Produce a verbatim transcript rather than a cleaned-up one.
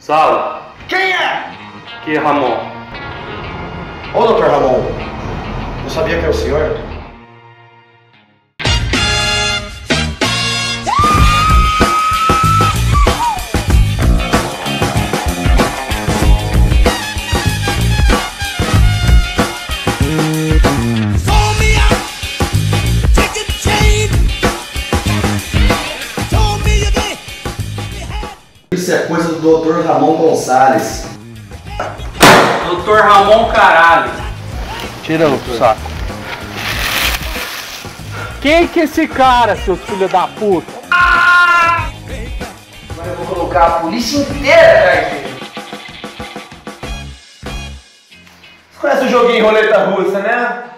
Sala. Quem é? Aqui é Ramon. Ô, doutor Ramon, eu sabia que era o senhor. Isso é coisa do doutor Ramon Gonçalves. doutor Ramon caralho. Tira o saco. Quem que é esse cara, seus filhos da puta? Agora eu vou colocar a polícia inteira atrás dele. Você conhece o joguinho Roleta Russa, né?